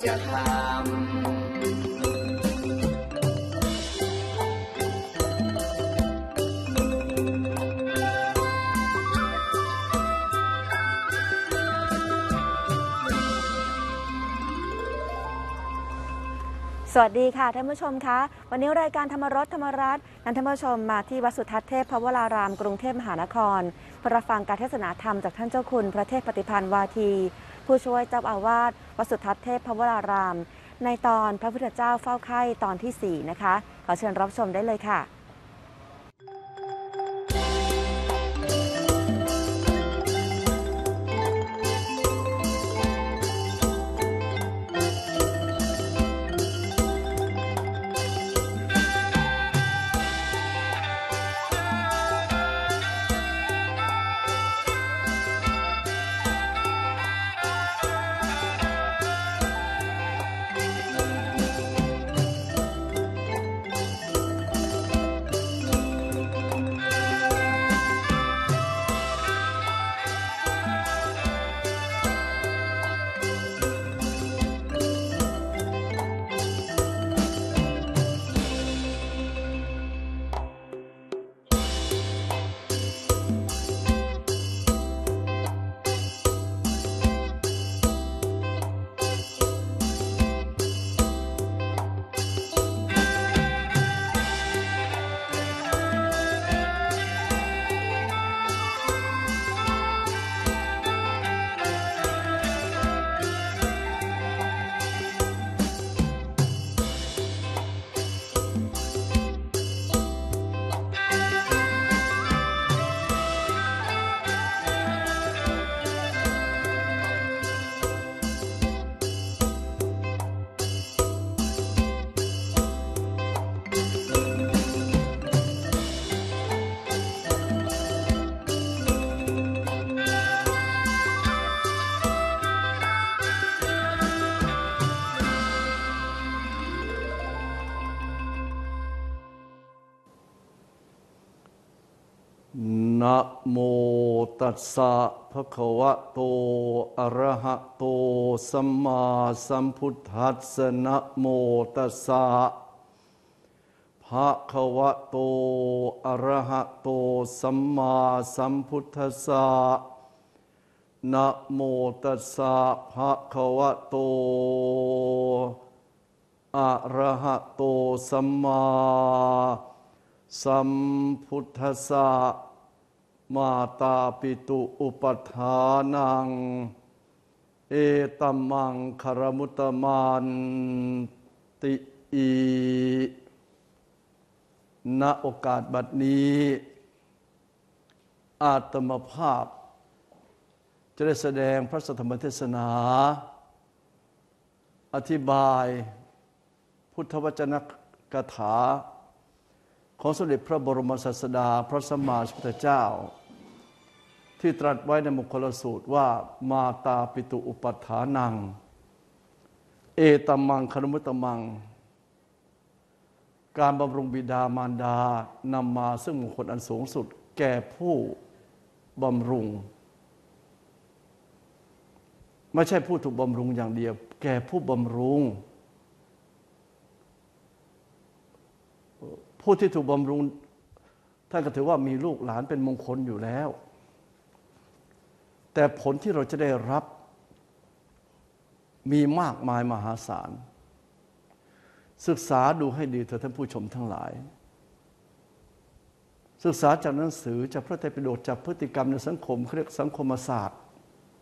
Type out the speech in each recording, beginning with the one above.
ธรรมสวัสดีค่ะท่านผู้ชมคะวันนี้รายการธรรมรสธรรมรัตน์นำท่านผู้ชมมาที่วัดสุทัศน์เทพพระวรารามกรุงเทพมหานครเพื่อรับฟังการเทศนาธรรมจากท่านเจ้าคุณพระเทพปฏิภาณวาทีผู้ช่วยเจ้าอาวาสวัดสุทัศน์เทพพระวรารามในตอนพระพุทธเจ้าเฝ้าไข้ตอนที่4นะคะขอเชิญรับชมได้เลยค่ะนะโมตัสสะภะคะวะโตอะระหะโตสัมมาสัมพุทธัสสะนะโมตัสสะภะคะวะโตอะระหะโตสัมมาสัมพุทธัสสะนะโมตัสสะภะคะวะโตอะระหะโตสัมมาสัมพุทธัสสะมาตาปิตุอุปทานังเอตัมมังคารมุตตมันติอีณโอกาสบัดนี้อาตมภาพจะได้แสดงพระสัทธรรมเทศนาอธิบายพุทธวจนะกถาของสมเด็จพระบรมศาสดาพระสัมมาสัมพุทธเจ้าที่ตรัสไว้ในมงคลสูตรว่ามาตาปิตุอุปัฏฐานังเอตัมมังคารมุตตมังการบำรุงบิดามารดานำมาซึ่งมงคลอันสูงสุดแก่ผู้บำรุงไม่ใช่ผู้ถูกบำรุงอย่างเดียวแก่ผู้บำรุงผู้ที่ถูกบำรุงท่านก็ถือว่ามีลูกหลานเป็นมงคลอยู่แล้วแต่ผลที่เราจะได้รับมีมากมายมหาศาลศึกษาดูให้ดีเถิดท่านผู้ชมทั้งหลายศึกษาจากหนังสือจากพระไตรปิฎกจากพฤติกรรมในสังคมเขาเรียกสังคมศาสตร์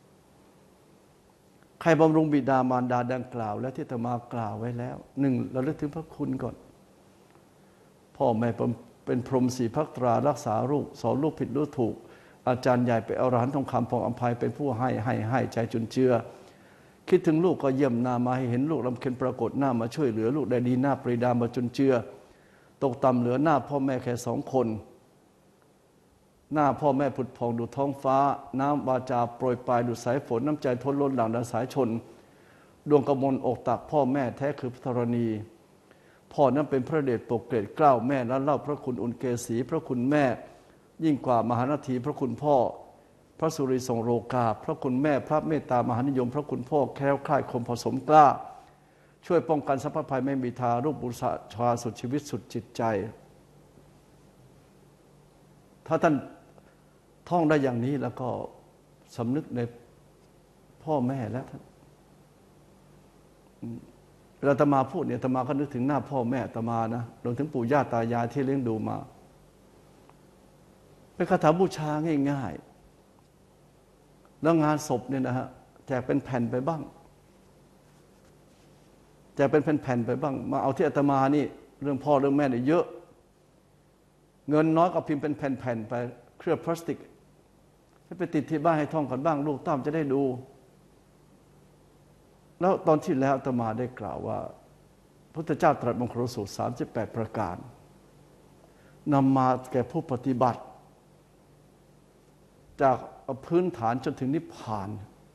ใครบำรุงบิดามารดาดังกล่าวและที่อาตมากล่าวไว้แล้วหนึ่งเราเลิกถึงพระคุณก่อนพ่อแม่เป็นพรหมสี่ภักตรารักษาลูกสอนลูกผิดรู้ถูกอาจารย์ใหญ่ไปเอาอรหันต์ทองคำพองอภัยเป็นผู้ให้ใจจุนเจือคิดถึงลูกก็เยี่ยมหน้ามาให้เห็นลูกลำเค็ญปรากฏหน้ามาช่วยเหลือลูกได้ดีหน้าปรีดามาจุนเจือตกต่ำเหลือหน้าพ่อแม่แค่2 คนหน้าพ่อแม่ผุดผ่องดุจท้องฟ้าน้ำวาจาโปรยปลายดุจสายฝนน้ำใจทนล้นหลั่งดังสายชนดวงกมลอกตักพ่อแม่แท้คือพระธรณีพ่อนั้นเป็นพระเดชปกเกล้าเกล้าแม่นั้นเล่าพระคุณอุณเกษีพระคุณแม่ยิ่งกว่ามหานาทีพระคุณพ่อพระสุริทรงโลกาพระคุณแม่พระเมตตามหานิยมพระคุณพ่อแคล้วคลาดคมผสมกล้าช่วยป้องกันสัพพภัยไม่มีทารุบูชาสุดชีวิตสุดจิตใจถ้าท่านท่องได้อย่างนี้แล้วก็สำนึกในพ่อแม่แล้วท่านเวลาอาตมาพูดเนี่ยอาตมาก็นึกถึงหน้าพ่อแม่อาตมานะรวมถึงปู่ย่าตายายที่เลี้ยงดูมาเป็นคาถาบูชาง่ายๆแล้วงานศพเนี่ยนะฮะแจกเป็นแผ่นไปบ้างแจกเป็นแผ่นๆไปบ้างมาเอาที่อาตมานี่เรื่องพ่อเรื่องแม่เนี่ยเยอะเงินน้อยก็พิมพ์เป็นแผ่นๆไปเคลือบพลาสติกให้ไปติดที่บ้านให้ท่องกันบ้างลูกต้อมจะได้ดูแล้วตอนที่แล้วอาตมาได้กล่าวว่าพระพุทธเจ้าตรัสมงคลสูตร38ประการนำมาแก่ผู้ปฏิบัติจากพื้นฐานจนถึงนิพพาน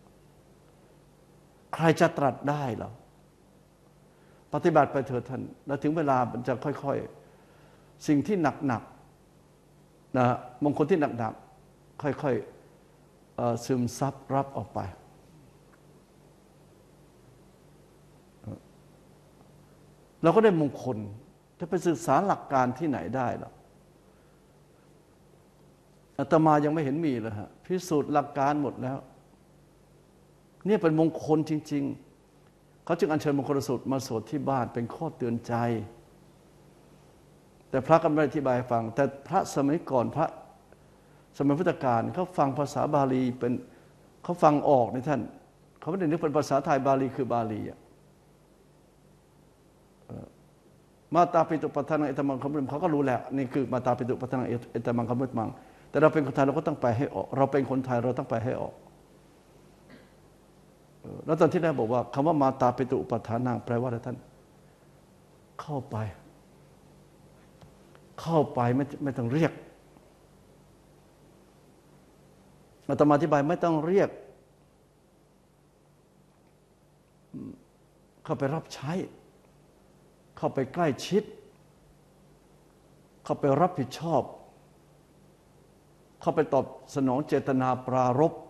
ใครจะตรัสได้หรอปฏิบัติไปเถิดท่านแล้วถึงเวลามันจะค่อยๆสิ่งที่หนักๆนะมงคลที่หนักๆค่อยๆซึมซับรับออกไปเราก็ได้มงคลจะไปศึกษาหลักการที่ไหนได้หรออาตมายังไม่เห็นมีเลยฮะพิสูจน์หลักการหมดแล้วเนี่ยเป็นมงคลจริงๆเขาจึงอัญเชิญมงคลสูตรมาสวดที่บ้านเป็นข้อเตือนใจแต่พระก็ไม่ได้อธิบายให้ฟังแต่พระสมัยก่อนพระสมัยพุทธกาลเขาฟังภาษาบาลีเป็นเขาฟังออกในท่านเขาไม่ได้นึกเป็นภาษาไทยบาลีคือบาลีมาตาปิตุปัฏฐานังเอตมังคมุตมังเขาก็รู้แหละนี่คือมาตาปิตุปัฏฐานังเอตมังคมุตมังแต่เราเป็นคนไทยเราก็ต้องไปให้ออกเราเป็นคนไทยเราต้องไปให้ออกแล้วตอนที่แรกบอกว่าคำว่ามาตาปิตุปัฏฐานังแปลว่าอะไรท่านเข้าไปไม่ต้องเรียกอาตมาอธิบายไม่ต้องเรียกเข้าไปรับใช้เข้าไปใกล้ชิดเข้าไปรับผิดชอบเข้าไปตอบสนองเจตนาปรารภ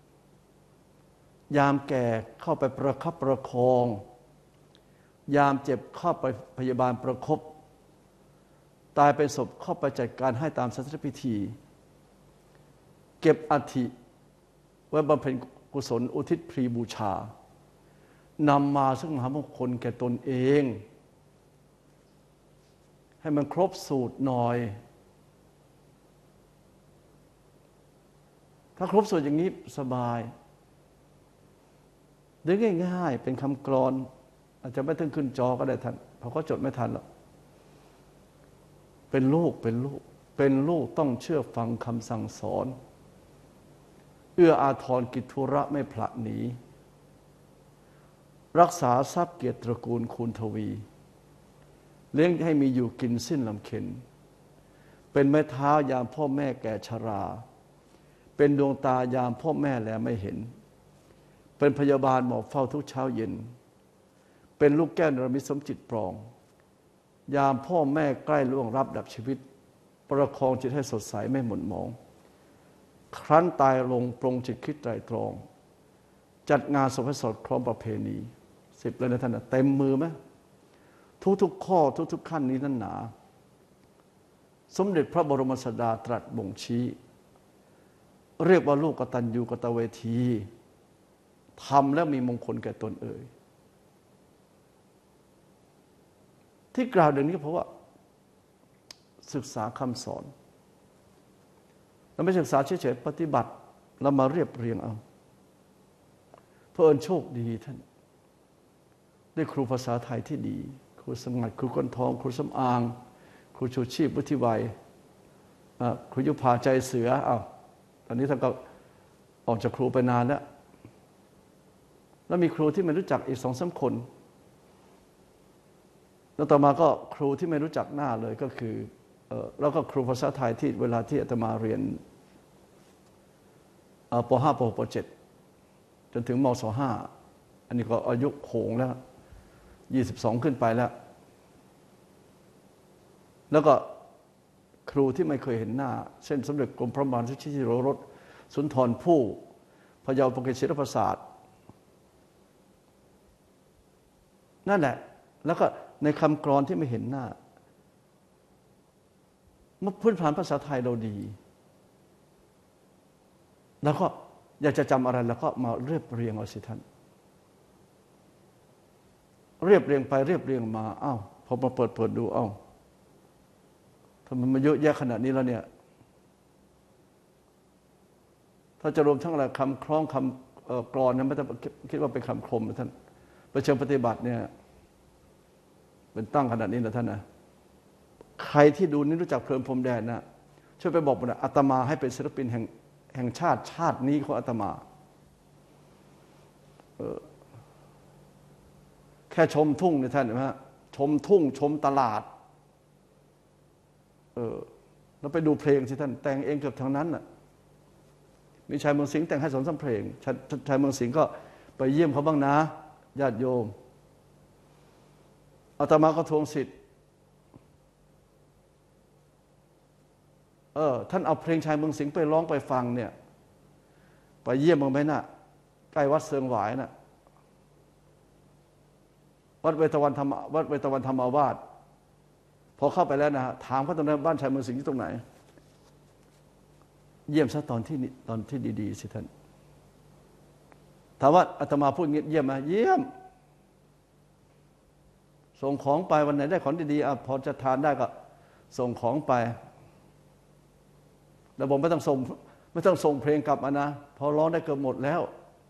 ยามแก่เข้าไปประคับประคองยามเจ็บเข้าไปพยาบาลประคบตายเป็นศพเข้าไปจัดการให้ตามศาสนพิธีเก็บอัฐิไว้บำเพ็ญกุศลอุทิศพรีบูชานำมาซึ่งมหามงคลแก่ตนเองให้มันครบสูตรหน่อยถ้าครบสูตรอย่างนี้สบายหรือง่ายๆเป็นคำกลอนอาจจะไม่ต้องขึ้นจอก็ได้ท่านเพราะเขาจดไม่ทันหรอกเป็นลูกต้องเชื่อฟังคำสั่งสอนเอื้ออาทรกิจธุระไม่ผละหนีรักษาทรัพย์เกียรติตระกูลคูณทวีเลี้ยงให้มีอยู่กินสิ้นลำเค็ญเป็นไม้เท้ายามพ่อแม่แก่ชราเป็นดวงตายามพ่อแม่แลไม่เห็นเป็นพยาบาลหมอบเฝ้าทุกเช้าเย็นเป็นลูกแก้วนรมิตสมจิตปรองยามพ่อแม่ใกล้ล่วงรับดับชีวิตประคองจิตให้สดใสไม่หม่นหมองครั้นตายลงปรงจิตคิดไตรตรองจัดงานศพให้สอดคล้องประเพณี10เลยนะท่านเต็มมือไหมทุกข้อทุกขั้นนี้นั่นหนาสมเด็จพระบรมศาสดาตรัสบ่งชี้เรียกว่าลูกกตัญญูกตเวทีทำแล้วมีมงคลแก่ตนเอ่ยที่กล่าวอย่างนี้เพราะว่าศึกษาคำสอนเราไม่ศึกษาเฉยๆปฏิบัติเรามาเรียบเรียงเอาเพื่อโชคดีท่านได้ครูภาษาไทยที่ดีครูสงัดครูก้นทองครูสำอางครูชูชีพวุฒิวัยครูยุพาใจเสือตอนนี้ท่านก็ออกจากครูไปนานแล้วมีครูที่ไม่รู้จักอีก2-3 คนแล้วต่อมาก็ครูที่ไม่รู้จักหน้าเลยก็คือแล้วก็ครูภาษาไทยที่เวลาที่อาตมาเรียนป.5 ป.6 ป.7 จนถึงมศ.5 อันนี้ก็อายุโขงแล้ว22ขึ้นไปแล้วก็ครูที่ไม่เคยเห็นหน้าเช่นสมเด็จกรมพระบาทสมเด็จชิโรรสสุนทรภู่พระเยาว์ปกฤษศิลปศาสตร์นั่นแหละแล้วก็ในคำกรอนที่ไม่เห็นหน้าเมื่อพื้นฐานภาษาไทยเราดีแล้วก็อยากจะจำอะไรแล้วก็มาเรียบเรียงเอาสิท่านเรียบเรียงไปเรียบเรียงมาอ้าวพอมาเปิดดูอ้าวทำไมมันเยอะแยะขนาดนี้แล้วเนี่ยถ้าจะรวมทั้งอะไรคำคล้องคำกรอนนะไม่ต้องคิดว่าเป็นคำคมนะท่านประเชิงปฏิบัติเนี่ยเป็นตั้งขนาดนี้นะท่านนะใครที่ดูนี่รู้จักเพลินพรมแดนนะช่วยไปบอกนะอาตมาให้เป็นศิลปินแห่งชาตินี้ของอาตมาแค่ชมทุ่งเนี่ยท่านเห็นไหมชมทุ่งชมตลาดแล้วไปดูเพลงสิท่านแต่งเองเกือบทั้งนั้นน่ะมีชายเมืองสิงห์แต่งให้2-3เพลงชายเมืองสิงห์ก็ไปเยี่ยมเขาบ้างนะญาติโยมอาตมาก็ทวงสิทธิ์ท่านเอาเพลงชายเมืองสิงห์ไปร้องไปฟังเนี่ยไปเยี่ยมบ้างไหมน่ะใกล้วัดเซิงหวายน่ะวัดเวตวันธรรมอาวาสพอเข้าไปแล้วนะฮะถามเขาตรงนั้นบ้านชายเมืองสิงห์อยู่ตรงไหนเยี่ยมซะตอนที่ดีๆสิท่านถามว่าอาตมาพูดเยี่ยมไหมเยี่ยมส่งของไปวันไหนได้ของดีๆพอจะทานได้ก็ส่งของไปแล้วผมไม่ต้องส่งเพลงกลับมานะพอร้องได้เกือบหมดแล้ว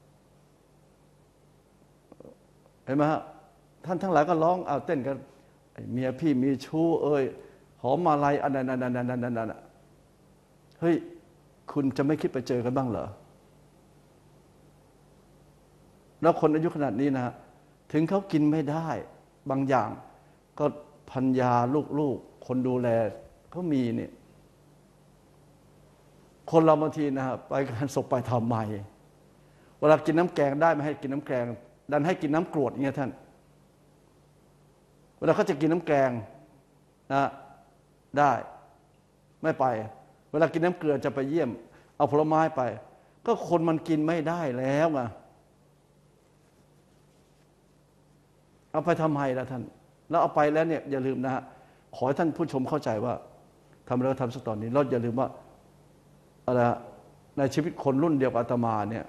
เห็นไหมฮะท่านทั้งหลายก็ร้องเอาเต้นกันเมียพี่มีชู้หอมมาลัยอันนั้นเฮ้ยคุณจะไม่คิดไปเจอกันบ้างเหรอแล้วคนอายุขนาดนี้นะถึงเขากินไม่ได้บางอย่างก็พันยาลูกคนดูแลเขามีเนี่ยคนเราบางทีนะฮะไปงานศพไปทำไมเวลากินน้ำแกงได้ไม่ให้กินน้ำแกงดันให้กินน้ำกรวดอย่างเงี้ยท่านเวลาเขาจะกินน้ำแกงนะได้ไม่ไปเวลากินน้ำเกลือจะไปเยี่ยมเอาผลไม้ไปก็คนมันกินไม่ได้แล้วไงเอาไปทำไมล่ะท่านแล้วเอาไปแล้วเนี่ยอย่าลืมนะฮะขอให้ท่านผู้ชมเข้าใจว่าทำแล้วทำสักตอนนี้เราอย่าลืมว่าอะไรในชีวิตคนรุ่นเดียวกับอาตมาเนี่ย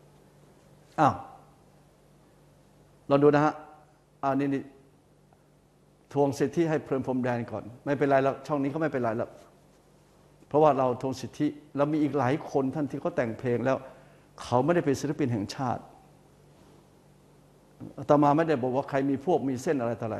เราดูนะฮะนี่ทวงสิทธิให้เพลินพรมแดนก่อนไม่เป็นไรแล้วช่องนี้เขาไม่เป็นไรแล้วเพราะว่าเราทวงสิทธิแล้วมีอีกหลายคนท่านที่เขาแต่งเพลงแล้วเขาไม่ได้เป็นศิลปินแห่งชาติอาตมาไม่ได้บอกว่าใครมีพวกมีเส้นอะไรต่ออะไร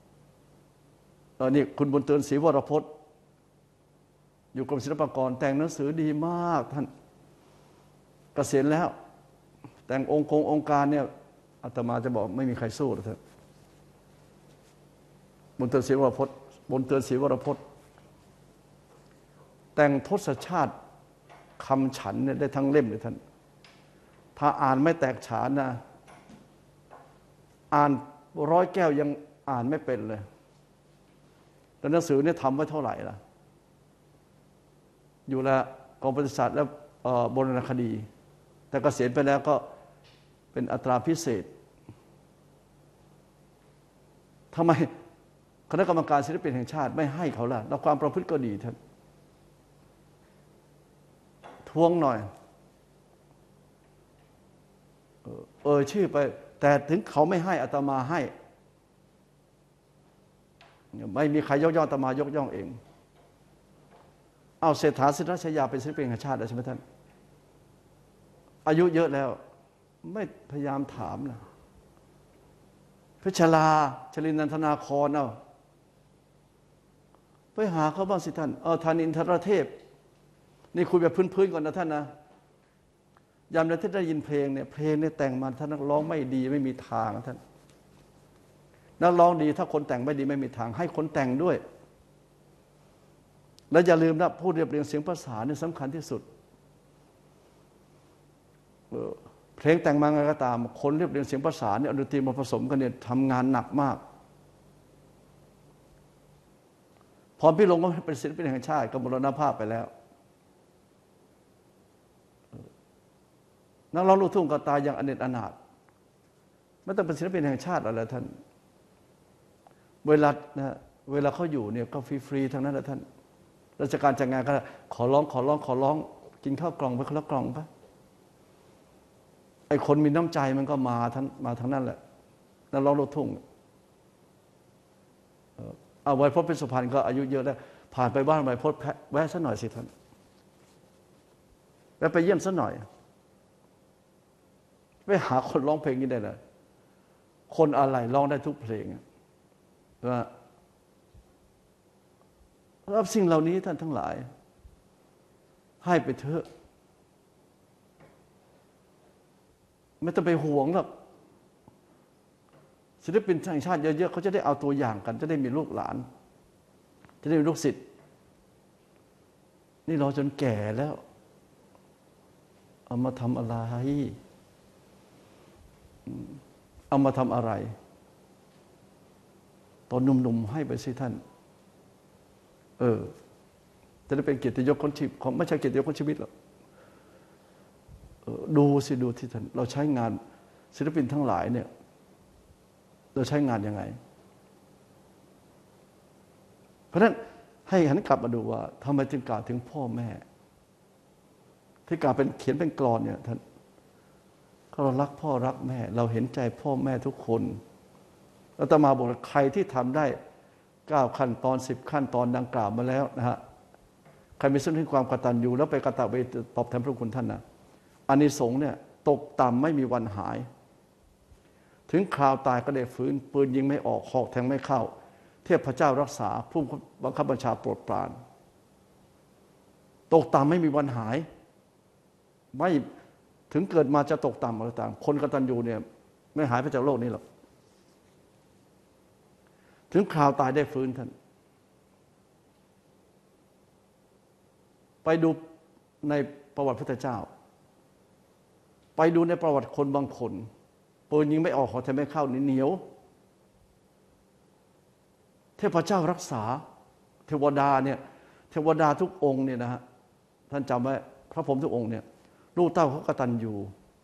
นี่คุณบุญเตือนศรีวรพจน์อยู่กรมศิลปากรแต่งหนังสือดีมากท่านเกษียณแล้วแต่งองค์การเนี่ยอาตมาจะบอกไม่มีใครสู้หรอกท่านบุญเตือนศรีวรพจน์แต่งทศชาติคำฉันเนี่ยได้ทั้งเล่มเลยท่านถ้าอ่านไม่แตกฉานนะอ่าน100 แก้วยังอ่านไม่เป็นเลยแต่หนังสือเนี่ยทำไว้เท่าไหร่ล่ะอยู่แล้วกองประวัติศาสตร์และโบราณคดีแต่เกษียณไปแล้วก็เป็นอัตราพิเศษทำไมคณะกรรมการศิลปินแห่งชาติไม่ให้เขาล่ะแล้วความประพฤติก็ดีท่านทวงหน่อยชื่อไปแต่ถึงเขาไม่ให้อาตมาให้ไม่มีใครยกย่องอาตมายกย่องเองเอาเศรษฐาสิทธชยาเป็นศิลปินแห่งชาติแล้วใช่ไหมท่านอายุเยอะแล้วไม่พยายามถามนะเพชรลาชลินันทนาครไปหาเขาบ้างสิท่านธานินทรเทพนี่คุยแบบพื้นๆก่อนนะท่านนะยามเราที่ได้ยินเพลงเนี่ยแต่งมาท่านนักร้องไม่ดีไม่มีทางท่านนักร้องดีถ้าคนแต่งไม่ดีไม่มีทางให้คนแต่งด้วยและอย่าลืมนะผู้เรียบเรียงเสียงประสานนี่สำคัญที่สุดเพลงแต่งมาไงก็ตามคนเรียบเรียงเสียงประสานเนี่ยดนตรีมาผสมกันเนี่ยทำงานหนักมากพรพี่ลงก็เป็นศิลปินแห่งชาติก็มรณภาพไปแล้วนักร้องลูกทุ่งก็ตายอย่างอเนจอนาถไม่ต้องเป็นศิลปินแห่งชาติอะไรท่านเวลานะเวลาเขาอยู่เนี่ยก็ฟรีๆทั้งนั้นแหละท่านราชการจัดงานก็ขอร้องกินข้าวกล่องไปคนละกล่องไปไอ้คนมีน้ำใจมันก็มาทางนั้นแหละนักร้องลูกทุ่งเอาไว้พจน์เป็นสุพรรณก็อายุเยอะแล้วผ่านไปบ้านไว้พจน์แวะสักหน่อยสิท่านแวะไปเยี่ยมสักหน่อยไปหาคนร้องเพลงนี้ได้เลยคนอะไรร้องได้ทุกเพลงว่ารับสิ่งเหล่านี้ท่านทั้งหลายให้ไปเถอะไม่ต้องไปห่วงหรอกศิลปินแห่งชาติเยอะๆเขาจะได้เอาตัวอย่างกันจะได้มีลูกหลานจะได้มีลูกศิษย์นี่เราจนแก่แล้วเอามาทำอะไรเอามาทำอะไรตอนหนุ่มๆให้ไปสิท่านจะได้เป็นเกียรติยศคนชีวิตของไม่ใช่เกียรติยศคนชีวิตหรอกดูที่ท่านเราใช้งานศิลปินทั้งหลายเนี่ยเราใช้งานยังไงเพราะฉะนั้นให้หันกลับมาดูว่าทำไมจึงกล่าวถึงพ่อแม่ที่กล่าวเป็นเขียนเป็นกลอนเนี่ยท่านเรารักพ่อรักแม่เราเห็นใจพ่อแม่ทุกคนอาตมาบอกใครที่ทำได้9 ขั้นตอน10 ขั้นตอนดังกล่าวมาแล้วนะฮะใครมีส่วนที่ความกตัญญูแล้วไปกตัญญูตอบแทนพระคุณท่านนะอานิสงส์เนี่ยตกต่ำไม่มีวันหายถึงคราวตายก็ได้ฟื้นปืนยิงไม่ออกหอกแทงไม่เข้าเทพเจ้ารักษาผู้บังคับบัญชาโปรดปรานตกต่ำไม่มีวันหายไม่ถึงเกิดมาจะตกต่ำอะไรต่างคนกตัญญูเนี่ยไม่หายไปจากโลกนี้หรอกถึงคราวตายได้ฟื้นท่านไปดูในประวัติพระพุทธเจ้าไปดูในประวัติคนบางคนปืนยิงไม่ออกหอกแทงไม่เข้าเหนียวเทพเจ้ารักษาเทวดาเนี่ยเทวดาทุกองค์เนี่ยนะฮะท่านจำไว้พระพรหมทุกองค์เนี่ยลูกเต้าเขากตัญญู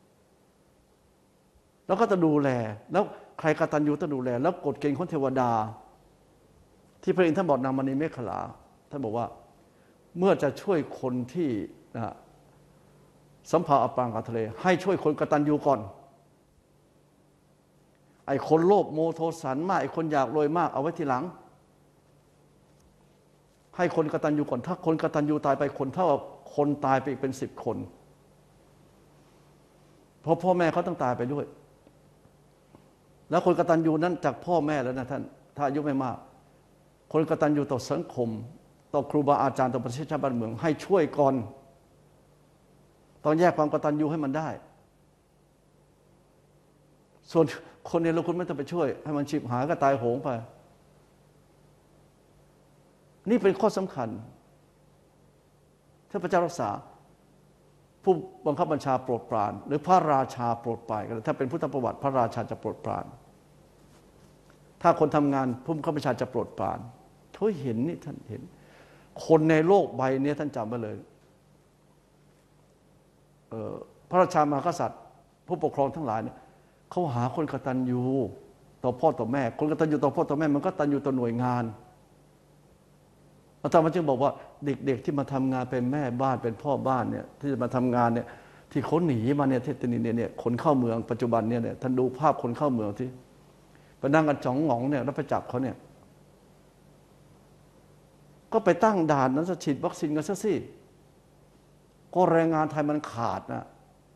แล้วก็จะดูแลแล้วใครกตัญญูต้องดูแลแล้วกฎเกณฑ์ของเทวดาที่พระอินทร์ท่านบอกนามณีเมขลาท่านบอกว่าเมื่อจะช่วยคนที่สัมภาอัปปางกับทะเลให้ช่วยคนกตัญญูก่อนไอ้คนโลภโมโทสันมากไอ้คนอยากรวยมากเอาไว้ทีหลังให้คนกตัญญูก่อนถ้าคนกตัญญูตายไปคนเท่าคนตายไปอีกเป็น10 คนเพราะพ่อแม่เขาต้องตายไปด้วยแล้วคนกตัญญูนั้นจากพ่อแม่แล้วนะท่านถ้าอายุไม่มากคนกตัญญูต่อสังคมต่อครูบาอาจารย์ต่อประเทศชาติบ้านเมืองให้ช่วยก่อนต้องแยกความกตัญญูให้มันได้ส่วนคนเนี่ยเราคุณไม่ต้องไปช่วยให้มันฉิบหายก็ตายโหงไปนี่เป็นข้อสำคัญถ้าพระเจ้ารักษาผู้บังคับบัญชาโปรดปรานหรือพระราชาโปรดปรานกันถ้าเป็นพุทธประวัติพระราชาจะโปรดปรานถ้าคนทำงานผู้บังคับบัญชาจะโปรดปรานเขาเห็นนี่ท่านเห็นคนในโลกใบนี้ท่านจำไว้เลยพระราชามหากษัตริย์ผู้ปกครองทั้งหลายเนี่ยเขาหาคนกตัญญูต่อพ่อต่อแม่คนกตัญญูต่อพ่อต่อแม่มันก็กตัญญูต่อหน่วยงานอาจารย์จึงบอกว่าเด็กๆที่มาทำงานเป็นแม่บ้านเป็นพ่อบ้านเนี่ยที่จะมาทำงานเนี่ยที่เขาหนีมาเนี่ยที่เนี่ยคนเข้าเมืองปัจจุบันเนี่ยท่านดูภาพคนเข้าเมืองที่ไปนั่งกันจ่องหงองเนี่ยแล้วไปจับเขาเนี่ยก็ไปตั้งด่านนั้นฉีดวัคซีนกันซะสิก็แรงงานไทยมันขาดนะ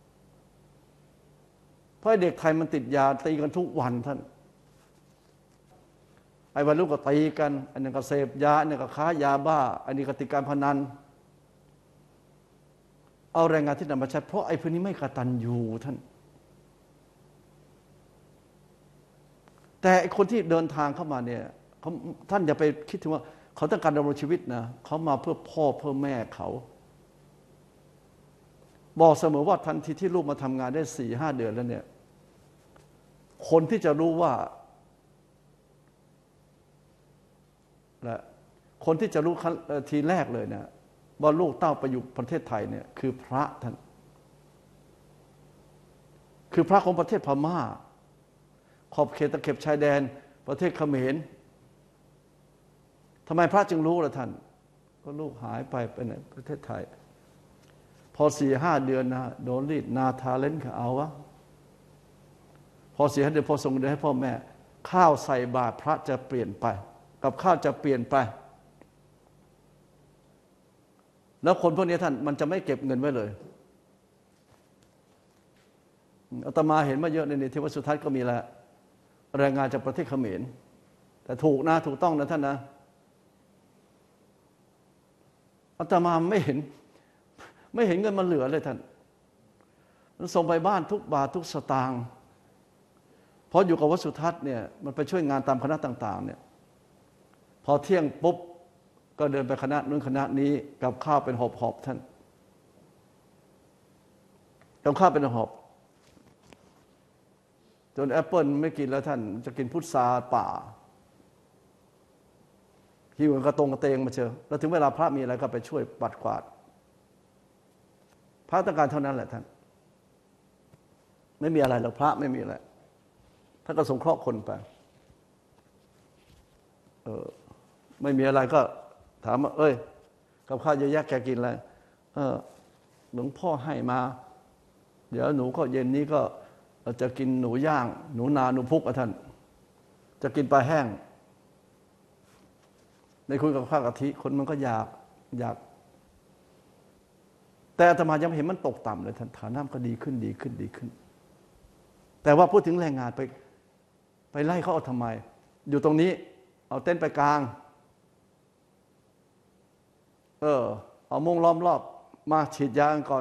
เพราะเด็กไทยมันติดยาตีกันทุกวันท่านไอ้วัยรุ่นก็ตีกันอันนี้ก็เสพยาอันนี้ก็ค้ายาบ้าอันนี้ก็ติดการพนันเอาแรงงานที่นำมาใช้เพราะไอ้พวกนี้ไม่กตัญญูท่านแต่ไอ้คนที่เดินทางเข้ามาเนี่ยท่านอย่าไปคิดถึงว่าเขาต้องการดำรงชีวิตนะเขามาเพื่อพ่อเพื่อแม่เขาบอกเสมอว่าทันทีที่ลูกมาทำงานได้4-5 เดือนแล้วเนี่ยคนที่จะรู้ว่าและคนที่จะรู้ทีแรกเลยเนี่ยว่าลูกเต้าไปอยู่ประเทศไทยเนี่ยคือพระท่านคือพระของประเทศพม่าขอบเขตตะเข็บชายแดนประเทศเขมรทำไมพระจึงรู้ล่ะท่านก็ลูกหายไปไหนประเทศไทยพอ4-5 เดือนนะโดนรีดนาทาเล่นเขาเอาวะพอ4-5 เดือนพอส่งเงินให้พ่อแม่ข้าวใส่บาตรพระจะเปลี่ยนไปกับข้าวจะเปลี่ยนไปแล้วคนพวกนี้ท่านมันจะไม่เก็บเงินไว้เลยอาตมาเห็นมาเยอะในที่วัดสุทัศน์ก็มีแล้วแรงงานจากประเทศเขมรแต่ถูกนะถูกต้องนะท่านนะอาตมาไม่เห็นเงินมันเหลือเลยท่านมันส่งไปบ้านทุกบาททุกสตางค์พออยู่กับวัดสุทัศน์เนี่ยมันไปช่วยงานตามคณะต่างๆเนี่ยพอเที่ยงปุ๊บก็เดินไปคณะนู้นคณะนี้กับข้าวเป็นหอบๆท่านกับข้าวเป็นหอบจนแอปเปิลไม่กินแล้วท่านจะกินพุทราป่าหิวกระตงมาเจอแล้วถึงเวลาพระมีอะไรก็ไปช่วยปัดกวาดพระต้องการเท่านั้นแหละท่านไม่มีอะไรหรอกพระไม่มีอะไรท่านก็สงเคราะห์คนไปไม่มีอะไรก็ถามว่าเอ้ยกับข้าวเยอะแยะแกกินอะไรหลวงพ่อให้มาเดี๋ยวหนูก็เย็นนี้ก็จะกินหนูย่างหนูนาหนูพุกท่านจะกินปลาแห้งในคุยกับข้าวกะทิคนมันก็อยากแต่อาตมายังเห็นมันตกต่ำเลยท่านฐานะก็ดีขึ้นแต่ว่าพูดถึงแรงงานไปไล่เขาเอาทำไมอยู่ตรงนี้เอาเต้นไปกลางเอามุ้งล้อมรอบมาฉีดยาก่อน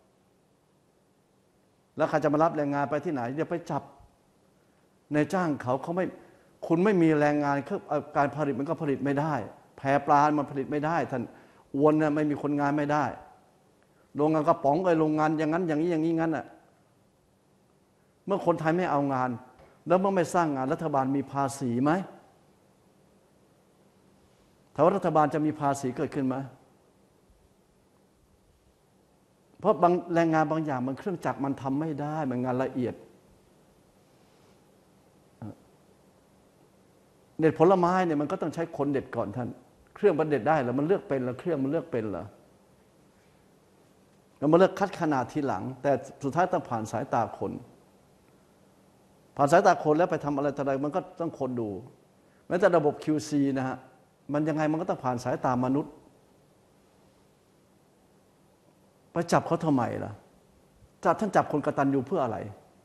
แล้วใครจะมารับแรงงานไปที่ไหนจะไปจับในจ้างเขาไม่คุณไม่มีแรงงานการผลิตมันก็ผลิตไม่ได้แพปลามันผลิตไม่ได้ท่านอวนเนี่ยไม่มีคนงานไม่ได้โรงงานกระป๋องกับโรงงานอย่างนั้นอย่างนี้งั้นน่ะเมื่อคนไทยไม่เอางานแล้วเมื่อไม่สร้างงานรัฐบาลมีภาษีไหมถ้าว่ารัฐบาลจะมีภาษีเกิดขึ้นไหมเพราะบางแรงงานบางอย่างมันเครื่องจักรมันทำไม่ได้มันงานละเอียดเด็ดผลไม้เนี่ยมันก็ต้องใช้คนเด็ดก่อนท่านเครื่องมันเด็ดได้เหรอมันเลือกเป็นเหรอเครื่องมันเลือกเป็นเหรอแล้วมาเลือกคัดขนาดทีหลังแต่สุดท้ายต้องผ่านสายตาคนผ่านสายตาคนแล้วไปทำอะไรต่ออะไรมันก็ต้องคนดูแม้แต่ระบบ QC นะฮะมันยังไงมันก็ต้องผ่านสายตามนุษย์ไปจับเขาทำไมล่ะท่านจับคนกตัญญูเพื่ออะไร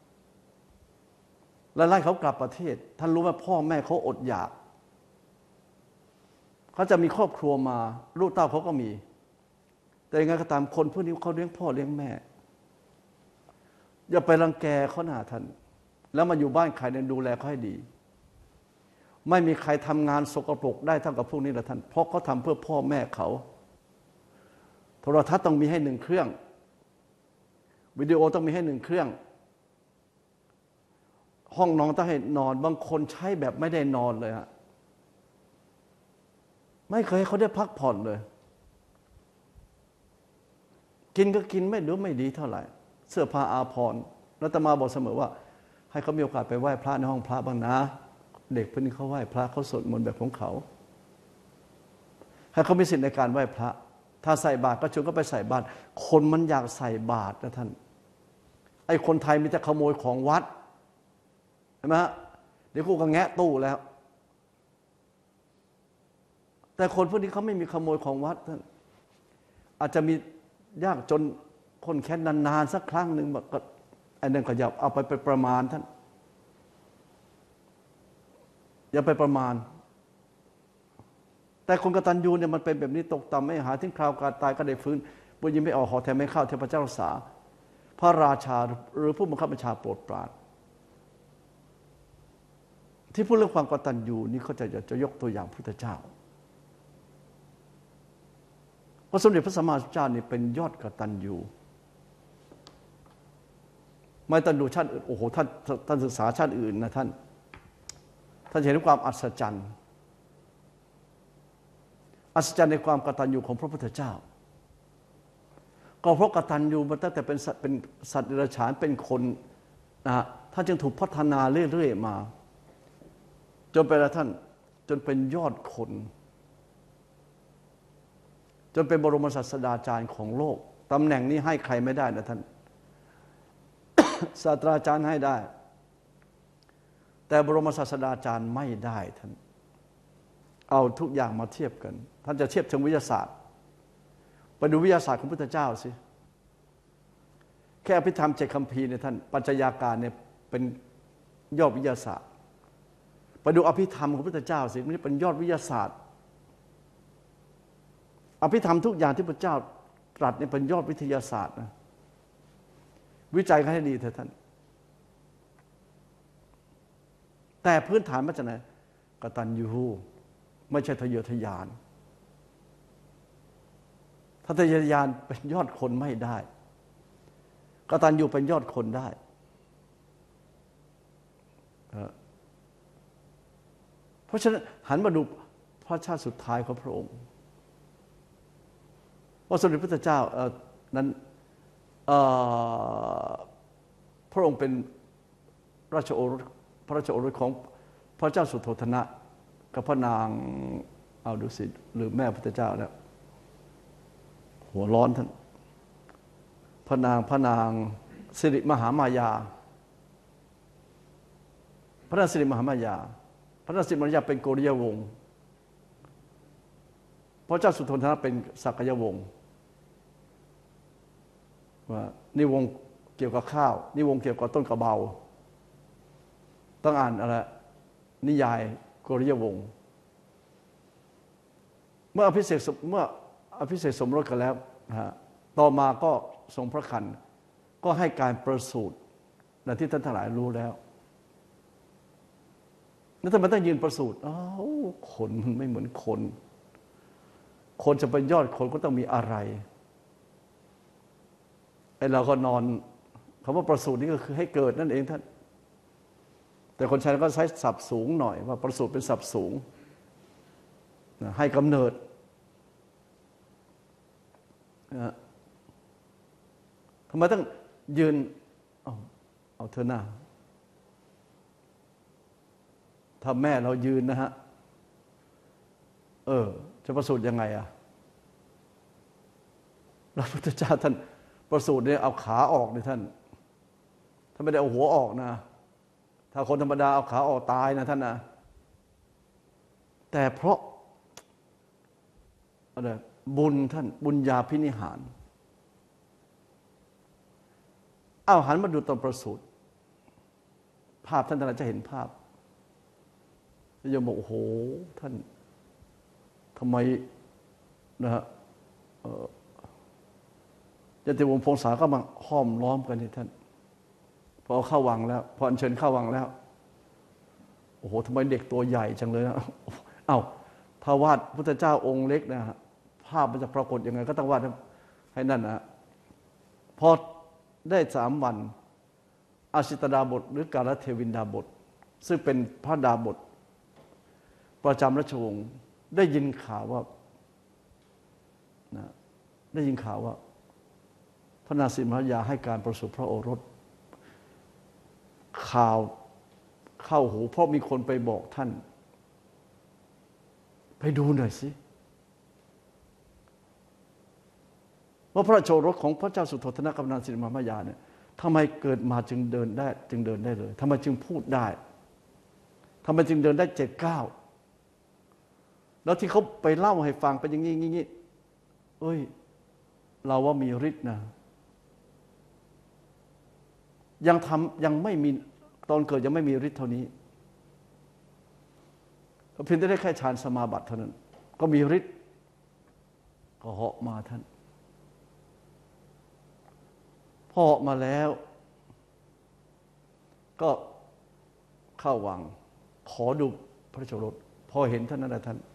แล้วไล่เขากลับประเทศท่านรู้ไหมพ่อแม่เขาอดอยากเขาจะมีครอบครัวมาลูกเต้าเขาก็มีแต่ยังไงก็ตามคนพวกนี้เขาเลี้ยงพ่อเลี้ยงแม่อย่าไปรังแกเขาหน้าท่านแล้วมาอยู่บ้านใครเนี่ยดูแลเขาให้ดีไม่มีใครทำงานสกปรกได้เท่ากับพวกนี้ละท่านเพราะเขาทำเพื่อพ่อแม่เขาโทรทัศน์ต้องมีให้1 เครื่องวิดีโอต้องมีให้1 เครื่องห้องนอนต้องให้นอนบางคนใช้แบบไม่ได้นอนเลยฮะไม่เคยให้เขาได้พักผ่อนเลยกินก็กินไม่รู้ไม่ดีเท่าไหร่เสื้อผ้าอาภรณ์อาตมาบอกเสมอว่าให้เขามีโอกาสไปไหว้พระในห้องพระบ้างนะเด็กพวกนี้เขาไหว้พระเขาสวดมนต์แบบของเขาให้เขามีสิทธิในการไหว้พระถ้าใส่บาตรก็ชวนก็ไปใส่บาตรคนมันอยากใส่บาตรนะท่านไอ้คนไทยมีแต่ขโมยของวัดใช่ไหมฮะเดี๋ยวกูก็แงะตู้แล้วแต่คนพวกนี้เขาไม่มีขโมยของวัดท่านอาจจะมียากจนคนแค่นานๆสักครั้งหนึ่งก็ไอ้นั่นก็อย่าเอาไปประมาณท่านอย่าไปประมาณแต่คนกตัญญูเนี่ยมันเป็นแบบนี้ตกต่ำไม่หาถึงคราวการตายก็ได้ฟื้นบุญยังไม่ออกหอแทนไม่เข้าเทพเจ้ารักษาพระราชาหรือผู้บังคับบัญชาโปรดปรานที่พูดเรื่องความกตัญญูนี่เขาจะยกตัวอย่างพุทธเจ้าพระสมเด็จพระสัมมาสัมพุทธเจ้านี่เป็นยอดกตัญญูไม่ต้องดูชาติอื่นโอ้โหท่านศึกษาชาติอื่นนะท่านเห็นความอัศจรรย์ในความกตัญญูของพระพุทธเจ้าก็เพราะกตัญญูมาตั้งแต่เป็นสัตว์เดรัจฉานเป็นคนนะฮะท่านจึงถูกพัฒนาเรื่อยๆมาจนเป็นท่านจนเป็นยอดคนจนเป็นบรมศาสดาจารย์ของโลกตำแหน่งนี้ให้ใครไม่ได้นะท่าน ศาสตราจารย์ให้ได้แต่บรมศาสดาจารย์ไม่ได้ท่านเอาทุกอย่างมาเทียบกันท่านจะเทียบเชิงวิทยาศาสตร์ไปดูวิทยาศาสตร์ของพุทธเจ้าสิแค่อภิธรรม7คัมภีร์เนี่ยท่านปัญจยาการเนี่ยเป็นยอดวิทยาศาสตร์ไปดูอภิธรรมของพุทธเจ้าสินี่เป็นยอดวิทยาศาสตร์อภิธรรมทุกอย่างที่พระเจ้าตรัสเนี่ยเป็นยอดวิทยาศาสตร์นะวิจัยกันให้ดีเถอะท่านแต่พื้นฐานมาจากไหนกตัญญูไม่ใช่ทะเยอทะยานถ้าทะเยอทะยานเป็นยอดคนไม่ได้กตัญญูเป็นยอดคนได้เพราะฉะนั้นหันมาดูพระชาติสุดท้ายของพระองค์ว่าสมเด็จพระพุทธเจ้านั้นพระองค์เป็นราชโอรสพระราชโอรสของพระเจ้าสุโธทนะกับพระนางเอาดูสิหรือแม่พุทธเจ้าแล้วหัวร้อนท่านพระนางสิริมหามายาพระนางสิริมหามายาพระนางสิริมหามายาเป็นโกริยวงศ์พระเจ้าสุโธทนะเป็นสักยวงศ์ว่านี่วงเกี่ยวกับข้าวนี่วงเกี่ยวกับต้นกระเบาต้องอ่านอะไรนิยายโกริยวงศ์เมื่ออภิเษกสมรสกันแล้วต่อมาก็ทรงพระครรภ์ก็ให้การประสูติและที่ท่านทั้งหลายรู้แล้วแล้วทำไมต้องยืนประสูติคนมันไม่เหมือนคนจะเป็นยอดคนก็ต้องมีอะไรไอ้เราก็นอนคำว่าประสูตินี่ก็คือให้เกิดนั่นเองท่านแต่คนใช้ก็ใช้ศัพท์สูงหน่อยว่าประสูติเป็นศัพท์สูงให้กำเนิดทำไมต้องยืนเอาเธอหน้าถ้าแม่เรายืนนะฮะจะประสูติยังไงพระพุทธเจ้าท่านประสูติเนี่ยเอาขาออกเนี่ยท่านไม่ได้เอาหัวออกนะถ้าคนธรรมดาเอาขาออกตายนะท่านนะแต่เพราะอะไรบุญท่านบุญญาภินิหารหันมาดูตอนประสูติภาพท่านจะเห็นภาพจะยมบอกโอ้โหท่านทำไมนะฮะญาติวงศ์พงศาก็มาห้อมล้อมกันนี่ท่านพอเข้าวังแล้วพออัญเชิญเข้าวังแล้วโอ้โหทำไมเด็กตัวใหญ่จังเลยนะถ้าวาดพุทธเจ้าองค์เล็กนะฮะภาพมันจะปรากฏยังไงก็ต้องวาดให้นั่นนะพอได้3 วันอาชิตดาบทหรือกาลเทวินดาบทซึ่งเป็นพระดาบทประจำราชวงศ์ได้ยินข่าวว่าพระนางสิริมหายาให้การประสูติพระโอรสข่าวเข้าหูเพราะมีคนไปบอกท่านไปดูหน่อยสิว่าพระโอรสของพระเจ้าสุโธทนะกับนางสิริมหายาเนี่ยทำไมเกิดมาจึงเดินได้เลยทำไมจึงพูดได้ทำไมจึงเดินได้7 ก้าวแล้วที่เขาไปเล่าให้ฟังเป็นอย่างนี้เราว่ามีฤทธิ์นะยังไม่มีตอนเกิดยังไม่มีฤทธิ์เท่านี้เพียงแต่ได้แค่ฌานสมาบัติเท่านั้นก็มีฤทธิ์ก็เหาะมาท่านพอเหาะมาแล้วก็เข้าวังขอดูพระโอรสพอเห็นท่านนั้นนะท่าน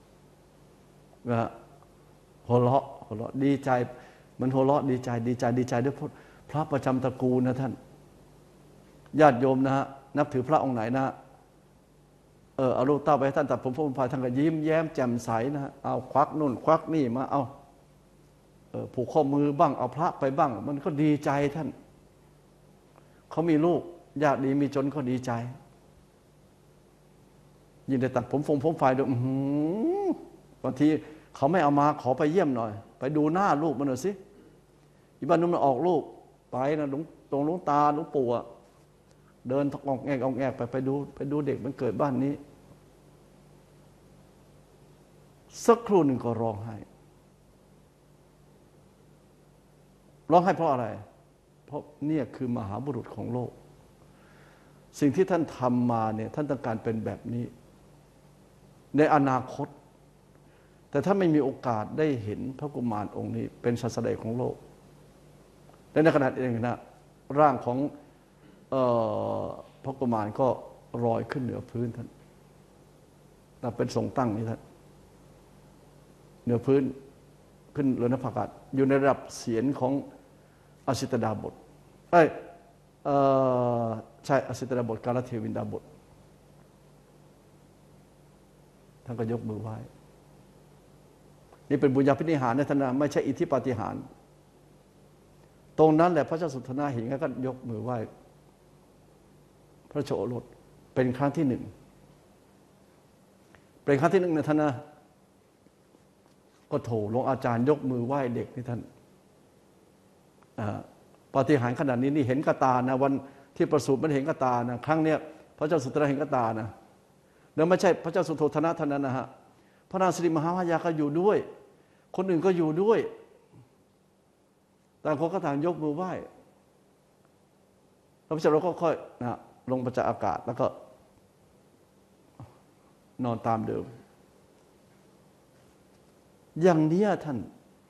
หัวเราะดีใจมันหัวเราะดีใจด้วยพระประจำตระกูลนะท่านญาติโยมนะฮะนับถือพระองค์ไหนนะเอาลูกเต้าไปให้ท่านตัดผมพายท่านก็ยิ้มแย้มแจ่มใสนะฮะเอาควักนู่นควักนี่มาเอาผูกข้อมือบ้างเอาพระไปบ้างมันก็ดีใจท่านเขามีลูกยากดีมีจนก็ดีใจยิ่งได้ตัดผมพายด้วยบางทีเขาไม่เอามาขอไปเยี่ยมหน่อย ไปดูหน้าลูกมันหน่อยสิอีบ้านนู้นมันออกลูกไปนะตรงหลวงตาหลวงปู่เดินออกแงกไปดูเด็กมันเกิดบ้านนี้สักครู่หนึ่งก็ร้องไห้เพราะอะไรเพราะเนี่ยคือมหาบุรุษของโลกสิ่งที่ท่านทำมาเนี่ยท่านต้องการเป็นแบบนี้ในอนาคตแต่ถ้าไม่มีโอกาสได้เห็นพระกุมารองค์นี้เป็นศาสดาของโลกและในขณะเองนะร่างของพระกุมารก็ลอยขึ้นเหนือพื้นท่านเป็นทรงตั้งนี้ท่านเหนือพื้นขึ้นเหนือหน้าผากาศอยู่ในระดับเสียงของอสิตดาบทใช่อสิตดาบทกาลเทวินดาบทท่านก็ยกมือไหว้นี่เป็นบุญญาภินิหารนะท่านนะไม่ใช่อิทธิปาฏิหาริย์ตรงนั้นแหละพระเจ้าสุโธทนะเห็นก็ยกมือไหว้พระโชโอรสเป็นครั้งที่หนึ่งเป็นครั้งที่หนึ่งนะท่านนะก็โถหลวงอาจารย์ยกมือไหว้เด็กนี่ท่านปาฏิหาริย์ขนาดนี้นี่เห็นกตานะวันที่ประสูติมันเห็นกตานะครั้งเนี้ยพระเจ้าสุโธทนะเห็นกตานะแล้วไม่ใช่พระเจ้าสุโธทนะเท่านั้นนะฮะพระนางสิริมหาวิทยาก็อยู่ด้วยคนอื่นก็อยู่ด้วยต่างคนก็ต่างยกมือไหว้แล้วพระเจ้าเราก็ค่อยนะลงมาจากอากาศแล้วก็นอนตามเดิมอย่างนี้ท่าน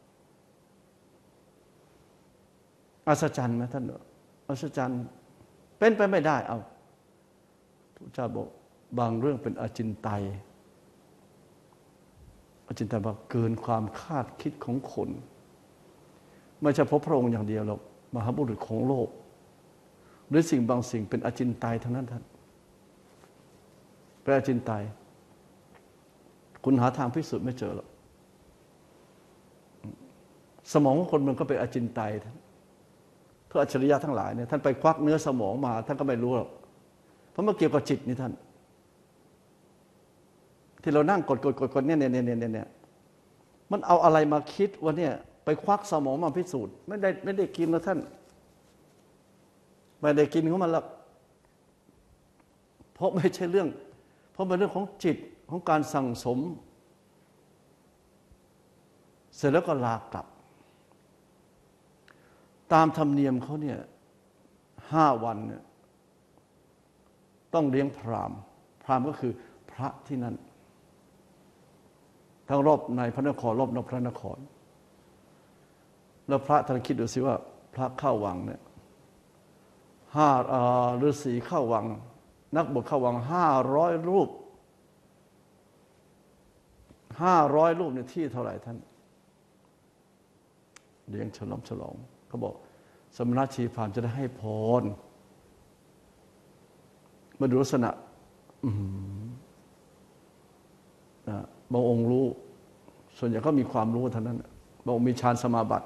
อัศจรรย์ไหมท่านอัศจรรย์เป็นไปไม่ได้เอาพระเจ้าบอกบางเรื่องเป็นอจินไตยอจินไตยว่าเกินความคาดคิดของคนไม่ใช่เพราะพระองค์อย่างเดียวหรอกมหาบุรุษของโลกหรือสิ่งบางสิ่งเป็นอจินไตยทั้งนั้นท่านเป็นอจินไตยคุณหาทางพิสูจน์ไม่เจอหรอกสมองของคนมันก็เป็นอจินไตยท่านพระอัจฉริยะทั้งหลายเนี่ยท่านไปควักเนื้อสมองมาท่านก็ไม่รู้หรอกเพราะมันเกี่ยวกับจิตนี่ท่านที่เรานั่งกดเนี่ยมันเอาอะไรมาคิดว่าเนี่ยไปควักสมองมาพิสูจน์ไม่ได้กินนะท่านไม่ได้กินของมันหรอกเพราะไม่ใช่เรื่องเพราะเป็นเรื่องของจิตของการสั่งสมเสร็จแล้วก็ลากลับตามธรรมเนียมเขาเนี่ย5 วันเนี่ยต้องเลี้ยงพราหมณ์ก็คือพระที่นั่นทั้งรอบในพระนครรอบนอกพระนครแล้วพระท่านคิดดูสิว่าพระเข้าวังเนี่ยฤาษีเข้าวังนักบวชเข้าวัง500 รูปเนี่ยที่เท่าไหร่ท่านเลี้ยงฉลองเขาบอกสมณชีพราหมณ์จะได้ให้พรมาดูลักษณะบางองค์รู้ส่วนใหญ่ก็มีความรู้เท่านั้นบางองค์มีฌานสมาบัติ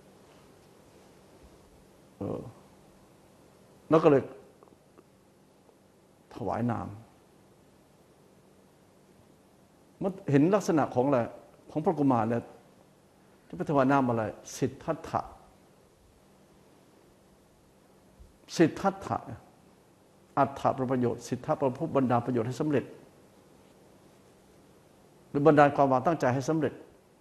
แล้วก็เลยถวายนามมันเห็นลักษณะของอะไรของพระกุมารเนี่ยจะไปถวายนามอะไรสิทธัตถะอัตถะประโยชน์สิทธะประพฤติบรรดาประโยชน์ให้สำเร็จหรือบรรดาความหวังตั้งใจให้สำเร็จ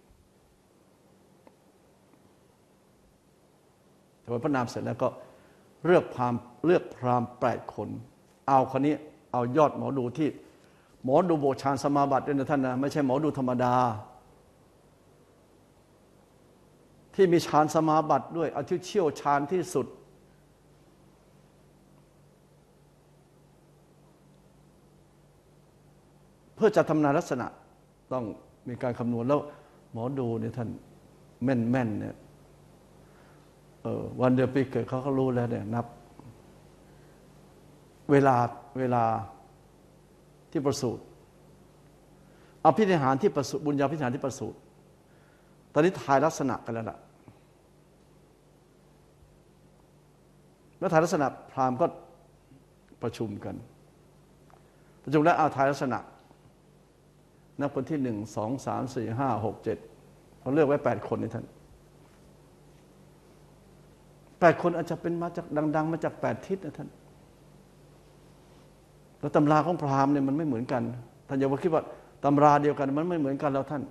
ถวายพระนามเสร็จแล้วก็เลือกพราหมณ์8 คนเอาคนนี้เอายอดหมอดูที่หมอดูโบราณฌานสมาบัติด้วยนะท่านนะไม่ใช่หมอดูธรรมดาที่มีฌานสมาบัติด้วยเอาที่เชี่ยวชาญที่สุดเพื่อจะทำนายลักษณะต้องมีการคำนวณแล้วหมอดูเนี่ยท่านแม่นเนี่ยวันเดือนปีเกิดเขาก็รู้แล้วเนี่ยนับเวลาที่ประสูติอภินิหารที่ประสูติบุญญาภินิหารที่ประสูติตอนนี้ทายลักษณะกันแล้วล่ะแล้วทายลักษณะพราหมณ์ก็ประชุมแล้วเอาทายลักษณะนับคนที่1 2 3 4 5 6 7 เราเลือกไว้8 คนนี่ท่าน8 คนอาจจะเป็นมาจากดังๆมาจาก8 ทิศนะท่านแล้วตำราของพราหมณ์เนี่ยมันไม่เหมือนกันท่านอย่าว่าคิดว่าตำราเดียวกันมันไม่เหมือนกันแล้วท่าน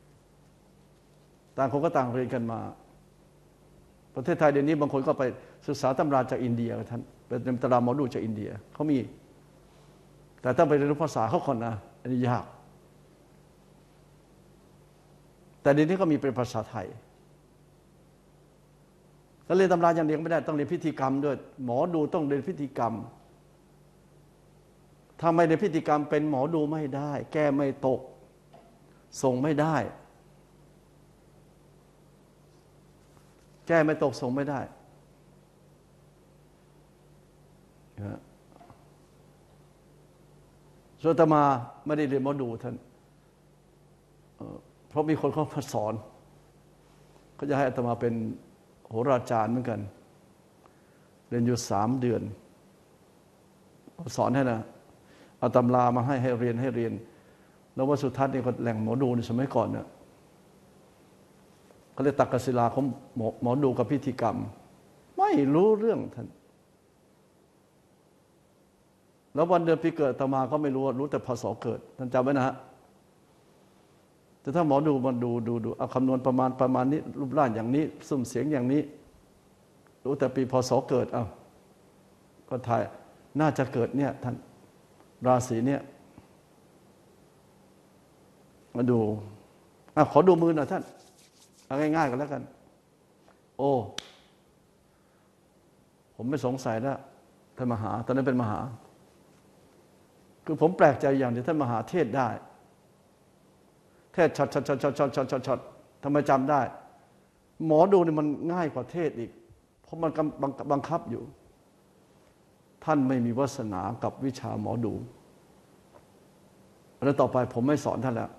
ต่างคนก็ต่างเรียนกันมาประเทศไทยเดี๋ยวนี้บางคนก็ไปศึกษาตำราจากอินเดียท่านเป็นตำราหมอดูจากอินเดียเขามีแต่ต้องไปเรียนรู้ภาษาเขาก่อนนะอันนี้ยากแต่เดี๋ยวนี้ก็มีเป็นภาษาไทยแล้วเรียนตำราอย่างเดียวไม่ได้ต้องเรียนพิธีกรรมด้วยหมอดูต้องเรียนพิธีกรรมถ้าไม่ได้พิธีกรรมเป็นหมอดูไม่ได้แก้ไม่ตกส่งไม่ได้แก้ไม่ตกส่งไม่ได้ส่วนอาตมาไม่ได้เรียนหมอดูท่านเพราะมีคนเขามาสอนเขาจะให้อาตมาเป็นโหราจารย์เหมือนกันเรียนอยู่3 เดือนสอนให้นะเอาตำรามาให้เรียนแล้ววัดสุทัศน์นี่ก็แหล่งหมอดูในสมัยก่อนเนี่ยเขาเรียกตักกศิลาของหมอดูกับพิธีกรรมไม่รู้เรื่องท่านแล้ววันเดือนปีเกิดอาตมาก็ไม่รู้แต่พศเกิดท่านจำไว้นะฮะแต่ถ้าหมอดูมันดูเอาคำนวณประมาณนี้รูปร่างอย่างนี้สุ่มเสียงอย่างนี้รู้แต่ปีพศเกิดก็ทายน่าจะเกิดเนี่ยท่านราศีเนี่ยมาดูขอดูมือหน่อยท่านเอาง่ายๆกันแล้วกันโอ้ผมไม่สงสัยแล้วท่านมหาตอนนั้นเป็นมหาคือผมแปลกใจอย่างที่ท่านมหาเทศได้เทศช็อตทำไมจำได้หมอดูนี่มันง่ายกว่าเทศอีกเพราะมันบังคับอยู่ท่านไม่มีวาสนากับวิชาหมอดูแล้วต่อไปผมไม่สอนท่านแล้ว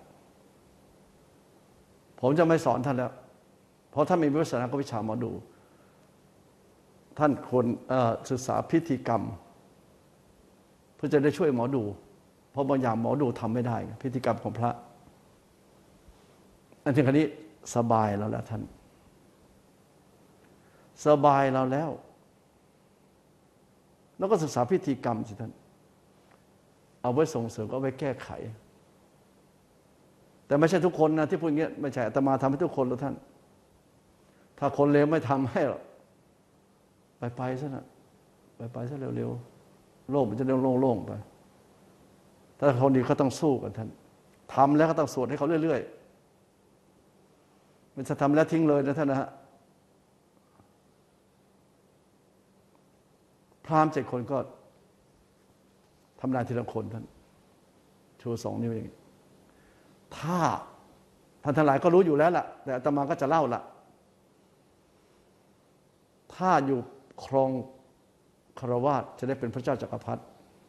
ผมจะไม่สอนท่านแล้วเพราะท่านมีวาสนากับวิชาหมอดูท่านควรศึกษาพิธีกรรมเพื่อจะได้ช่วยหมอดูเพราะบางอย่างหมอดูทำไม่ได้พิธีกรรมของพระอันที่คราวนี้สบายแล้วแหละท่านสบายเราแล้วก็ศึกษาพิธีกรรมสิท่านเอาไว้ส่งเสริมเอาไว้แก้ไขแต่ไม่ใช่ทุกคนนะที่พูดอย่างนี้ไม่ใช่อาตมาทำให้ทุกคนแล้วท่านถ้าคนเลวไม่ทำให้หรอกไปซะนะไปซะเร็วๆโลกมันจะโล่งๆไปถ้าคนดีก็ต้องสู้กันท่านทำแล้วก็ต้องสวดให้เขาเรื่อยๆไม่ใช่ทำแล้วทิ้งเลยนะท่านนะฮะพราหมณ์7 คนก็ทำนายทีละคนท่านชู2 นิ้วอย่างนี้ถ้าท่านทั้งหลายก็รู้อยู่แล้วล่ะแต่อาตมาก็จะเล่าล่ะถ้าอยู่ครองคฤหัสถ์จะได้เป็นพระเจ้าจักรพรรดิ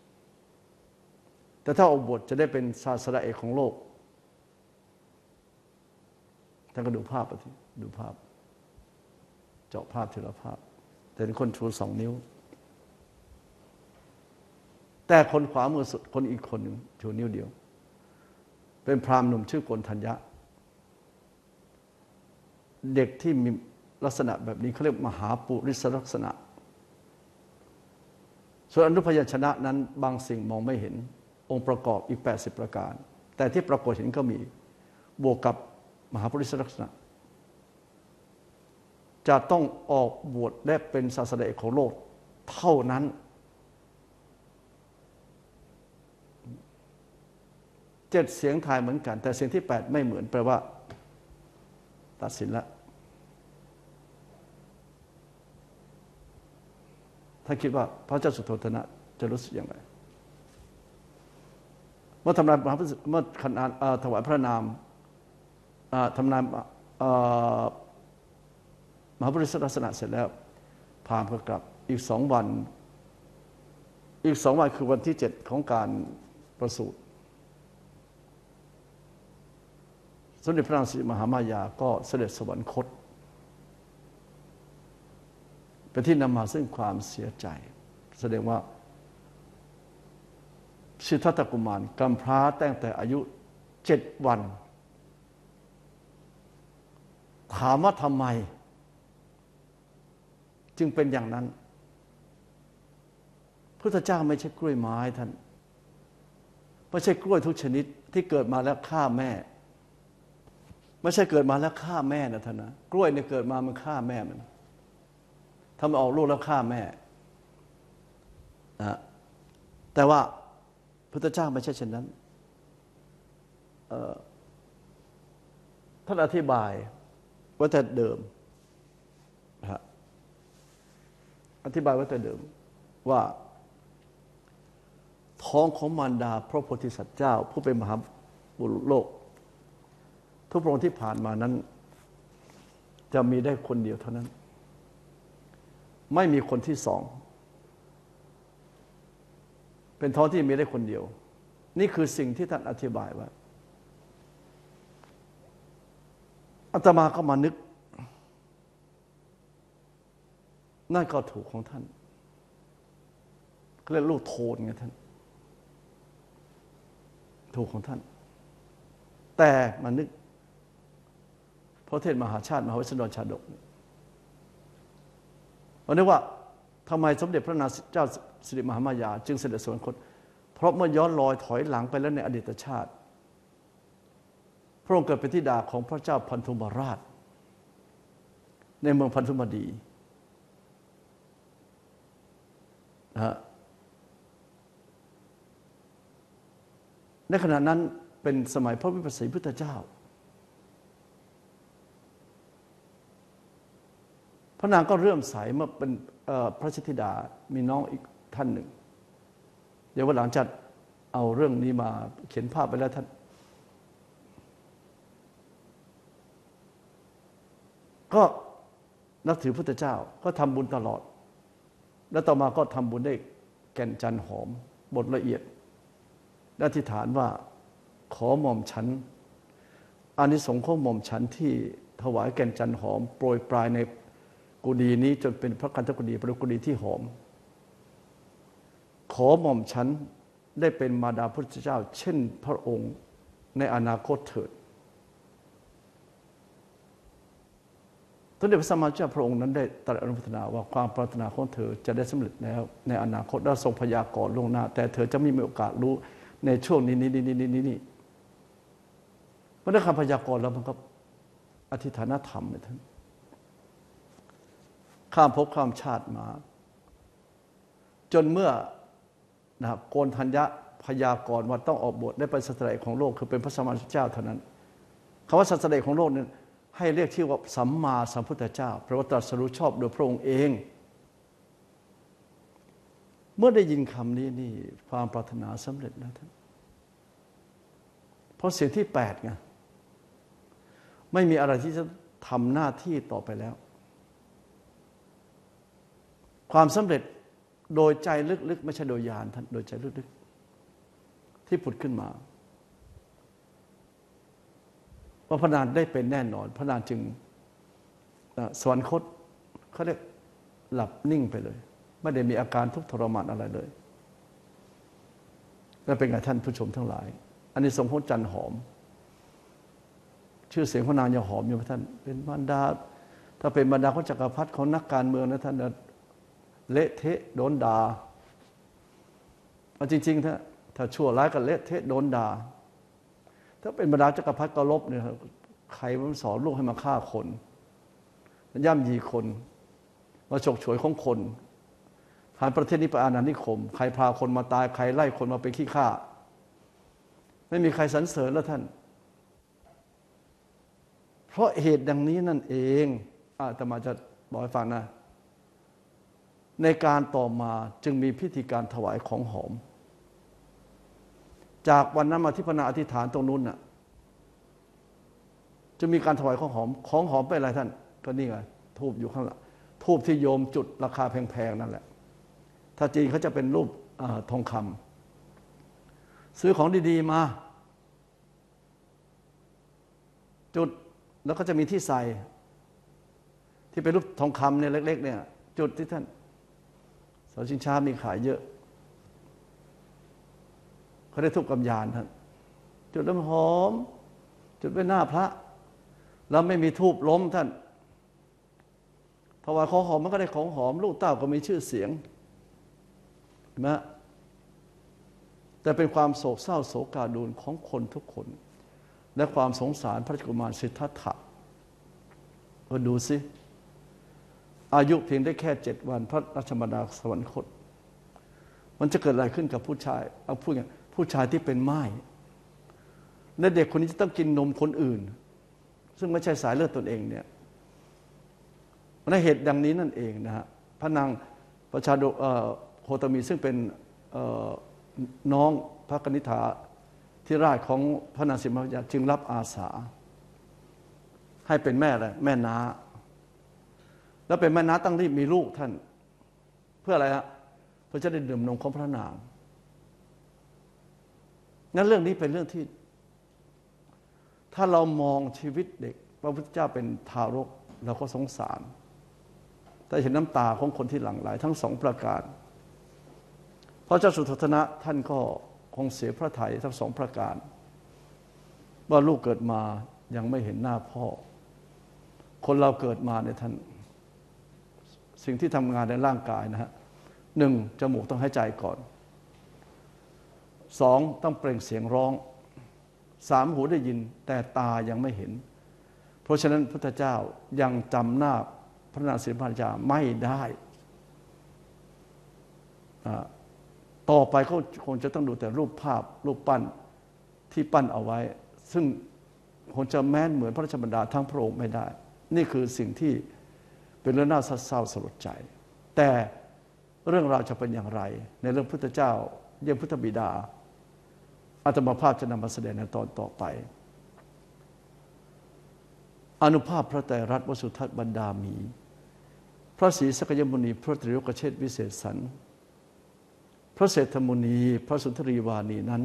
แต่ถ้าออกบวชจะได้เป็นศาสดาเอกของโลกท่านก็ดูภาพไปทีดูภาพเจาะภาพทีละภาพแต่เป็นคนชู2 นิ้วแต่คนขวามือสุดคนอีกคนหนึ่งชูนิ้วเดียวเป็นพราหมณ์หนุ่มชื่อโกณฑัญญะเด็กที่มีลักษณะแบบนี้เขาเรียกมหาปุริสลักษณะส่วนอนุพยัญชนะนั้นบางสิ่งมองไม่เห็นองค์ประกอบอีก80 ประการแต่ที่ปรากฏเห็นก็มีบวกกับมหาปุริสลักษณะจะต้องออกบวชและเป็นศาสดาเอกของโลกเท่านั้น7 เสียงทายเหมือนกันแต่เสียงที่8ไม่เหมือนแปลว่าตัดสินแล้วถ้าคิดว่าพระเจ้าสุโธทนะจะรู้สึกอย่างไรเมื่อทำนายเมื่อถวายพระนามทำนายมหาปุริสลักษณะเสร็จแล้วพราหมณ์ก็กลับอีก2 วันคือวันที่7ของการประสูติสมเด็จพระนางสิริมหามายาก็เสด็จสวรรคตเป็นที่นำมาซึ่งความเสียใจแสดงว่าสิทธัตถกุมารกำพร้าตั้งแต่อายุ7 วันถามว่าทำไมจึงเป็นอย่างนั้นพุทธเจ้าไม่ใช่กล้วยไม้ท่านไม่ใช่กล้วยทุกชนิดที่เกิดมาแล้วฆ่าแม่ไม่ใช่เกิดมาแล้วฆ่าแม่นะท่านนะกล้วยเนี่ยเกิดมามันฆ่าแม่มันทำออกลูกแล้วฆ่าแม่นะแต่ว่าพุทธเจ้าไม่ใช่เช่นนั้นท่านอธิบายว่าแต่เดิมนะอธิบายว่าแต่เดิมว่าท้องของมารดาพระโพธิสัตว์เจ้าผู้เป็นมหาบุรุษโลกทุกพระองค์ที่ผ่านมานั้นจะมีได้คนเดียวเท่านั้นไม่มีคนที่สองเป็นท้องที่มีได้คนเดียวนี่คือสิ่งที่ท่านอธิบายไว้อาตมาก็มานึกนั่นก็ถูกของท่านเรียกลูกโทนไงท่านถูกของท่านแต่มานึกพระเทศมหาชาติมหาวิษณุชาดกวันนี้ว่าทำไมสมเด็จพระนางเจ้าสิริมหามายาจึงเสด็จสวรรคตเพราะเมื่อย้อนรอยถอยหลังไปแล้วในอดีตชาติพระองค์เกิดเป็นธิดาของพระเจ้าพันธุมราชในเมืองพันธุมดีในขณะนั้นเป็นสมัยพระวิปัสสีพุทธเจ้าพระนางก็เริ่มใสเมื่อเป็นพระชิธิดามีน้องอีกท่านหนึ่งเดี๋ยววันหลังจะเอาเรื่องนี้มาเขียนภาพไปแล้วท่านก็นับถือพุทธเจ้าก็ทำบุญตลอดแล้วต่อมาก็ทำบุญได้แก่นจันทร์หอมบทละเอียดและอธิษฐานว่าขอหม่อมฉันอานิสงส์ของหม่อมฉันที่ถวายแก่นจันทร์หอมโปรยปลายในกุฏินี้จนเป็นพระคันธกุฎีเป็นกุฏิที่หอมขอหม่อมฉันได้เป็นมารดาพุทธเจ้าเช่นพระองค์ในอนาคตเถิดสมเด็จพระสัมมาสัมพุทธเจ้าพระองค์นั้นได้ตรัสอนุโมทนาว่าความปรารถนาของเธอจะได้สำเร็จแล้วในอนาคตและทรงพยากรณ์ล่วงหน้าแต่เธอจะไม่มีโอกาสรู้ในช่วงนี้เพราะได้คำพยากรณ์แล้วมันก็อธิฐานธรรมเลยท่านข้ามภพข้ามชาติมาจนเมื่อโกณฑัญญะพยากรณ์ว่าต้องออกบวชได้เป็นศาสดาของโลกคือเป็นพระสัมมาสัมพุทธเจ้าเท่านั้นคำว่าศาสดาของโลกนั้นให้เรียกชื่อว่าสัมมาสัมพุทธเจ้าเพราะว่าตรัสรู้ชอบโดยพระองค์เองเมื่อได้ยินคำนี้นี่ความปรารถนาสำเร็จแล้วท่านเพราะเสียงที่8ไงไม่มีอะไรที่จะทำหน้าที่ต่อไปแล้วความสำเร็จโดยใจลึกๆไม่ใช่โดยญาณท่านโดยใจลึกๆที่ผุดขึ้นมาว่าพระนางได้เป็นแน่นอนพระนางจึงสวรรคตเขาเรียกหลับนิ่งไปเลยไม่ได้มีอาการทุกข์ทรมานอะไรเลยและเป็นไงท่านผู้ชมทั้งหลายอันนี้สงฆ์ของจันหอมชื่อเสียงพระนางยังหอมอยู่ท่านเป็นมารดาถ้าเป็นมารดาของจักรพรรดิของนักการเมืองนะท่านเละเทะโดนด่าจริงๆถ้าชั่วร้ายก็เละเทะโดนด่าถ้าเป็นบรรดาจักรพรรดิก็ลบเนี่ยใครมันสอนลูกให้มาฆ่าคนย่ำยีคนมาฉกฉวยของคนผ่านประเทศนี้ไปอาณานิคมใครพาคนมาตายใครไล่คนมาเป็นขี้ข้าไม่มีใครสรรเสริญแล้วท่านเพราะเหตุดังนี้นั่นเองอาตมาจะบอกให้ฟังนะในการต่อมาจึงมีพิธีการถวายของหอมจากวันนั้นมาที่พระนางอธิษฐานตรงนู้นน่ะจะมีการถวายของหอมเป็นอะไรท่านก็นี่ไงธูปอยู่ข้างหลังธูปที่โยมจุดราคาแพงๆนั่นแหละถ้าจีนเขาจะเป็นรูปทองคำซื้อของดีๆมาจุดแล้วก็จะมีที่ใส่ที่เป็นรูปทองคำเนี่ยเล็กๆเนี่ยจุดที่ท่านเสาชิงช้ามีขายเยอะเขาได้ทุบกำยานท่านจุดน้ำหอมจุดไว้หน้าพระแล้วไม่มีทูบล้มท่านถวายของหอมมันก็ได้ของหอมลูกเต้าก็มีชื่อเสียงเห็นไหมแต่เป็นความโศกเศร้าโศกาดูลของคนทุกคนและความสงสารพระราชกุมารสิทธัตถะก็ดูสิอายุเพียงได้แค่7 วันพระราชมารดาสวรรคตมันจะเกิดอะไรขึ้นกับผู้ชายเอาพูดอย่างผู้ชายที่เป็นม่ายและเด็กคนนี้จะต้องกินนมคนอื่นซึ่งไม่ใช่สายเลือดตนเองเนี่ยในเหตุดังนี้นั่นเองนะฮะพระนางประชาโคตมีซึ่งเป็นน้องพระกนิษฐาธิราชของพระนางสิมหายาจึงรับอาสาให้เป็นแม่อะไรแม่น้าแล้วเป็นแม่น้าตั้งรีบมีลูกท่านเพื่ออะไรฮะเพื่อจะได้ดื่มนมของพระนางงั้นเรื่องนี้เป็นเรื่องที่ถ้าเรามองชีวิตเด็กพระพุทธเจ้าเป็นทารกเราก็สงสารแต่เห็นน้ำตาของคนที่หลั่งไหลทั้งสองประการพระเจ้าสุทัศนะท่านก็คงเสียพระทัยทั้งสองประการว่าลูกเกิดมายังไม่เห็นหน้าพ่อคนเราเกิดมาเนี่ยท่านสิ่งที่ทำงานในร่างกายนะฮะ1จมูกต้องหายใจก่อน2ต้องเปล่งเสียงร้อง3หูได้ยินแต่ตายังไม่เห็นเพราะฉะนั้นพุทธเจ้ายังจำหน้าพระนางสิมหายาไม่ได้ต่อไปเขาคงจะต้องดูแต่รูปภาพรูปปั้นที่ปั้นเอาไว้ซึ่งคงจะแม้นเหมือนพระราชบรรดาทั้งพระองค์ไม่ได้นี่คือสิ่งที่เป็นเรื่องน่าเศร้าสลดใจแต่เรื่องราวจะเป็นอย่างไรในเรื่องพุทธเจ้าเยี่ยมพุทธบิดาอาตมาภาพจะนำมาแสดงในตอนต่อไปอานุภาพพระไตรรัตน์วสุทัศน์บรรดามีพระศรีสักยมุนีพระตรีโลกเชษฐ์วิเศษสันพระเศรษฐมุนีพระสุนทรีวานีนั้น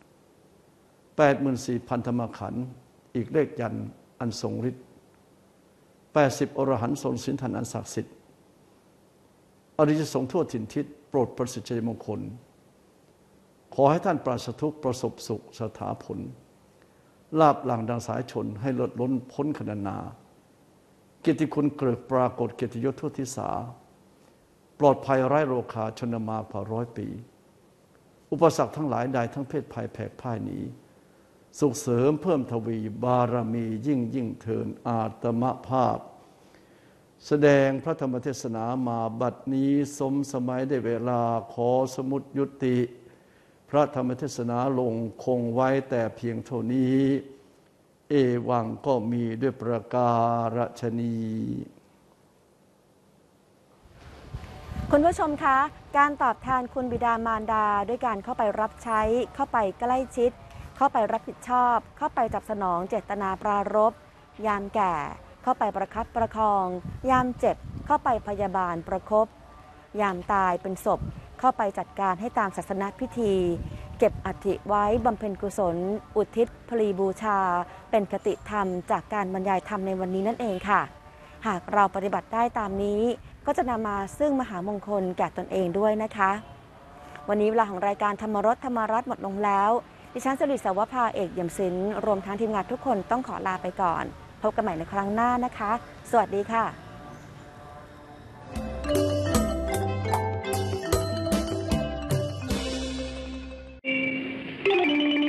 84,000 ธรรมขันธ์อีกเลขยันต์อันทรงฤทธิ์80อรหันต์ทรงศีลธรรมอันศักดิ์สิทธิ์อริยสงฆ์ทั่วถิ่นทิศโปรดประสิทธิชัยมงคลขอให้ท่านปราศทุกข์ประสบสุขสถาผลลาภหลังดังสายชนให้ลดล้นพ้นขนานาเกียรติคุณเกริกปรากฏเกียรติยศทั่วทิศาปลอดภัยไร้โรคาชนมาผ่า100 ปีอุปสรรคทั้งหลายใดทั้งเพศภัยแผกพ่ายหนีสุขเสริมเพิ่มทวีบารมียิ่งเทินอาตมภาพแสดงพระธรรมเทศนามาบัดนี้สมสมัยได้เวลาขอสมุดยุติพระธรรมเทศนาลงคงไว้แต่เพียงเท่านี้เอวังก็มีด้วยประการฉนี้คุณผู้ชมคะการตอบแทนคุณบิดามารดาด้วยการเข้าไปรับใช้เข้าไปใกล้ชิดเข้าไปรับผิดชอบเข้าไปจับสนองเจตนาปรารภยามแก่เข้าไปประคับประคองยามเจ็บเข้าไปพยาบาลประคบยามตายเป็นศพเข้าไปจัดการให้ตามศาสนพิธีเก็บอัฐิไว้บำเพ็ญกุศลอุทิศพลีบูชาเป็นคติธรรมจากการบรรยายธรรมในวันนี้นั่นเองค่ะหากเราปฏิบัติได้ตามนี้ก็จะนำมาซึ่งมหามงคลแก่ตนเองด้วยนะคะวันนี้เวลาของรายการธรรมรสธรรมรัตน์หมดลงแล้วดิฉันสิริสาวภาเอกเยี่ยมศิลป์รวมทั้งทีมงานทุกคนต้องขอลาไปก่อนพบกันใหม่ในครั้งหน้านะคะสวัสดีค่ะ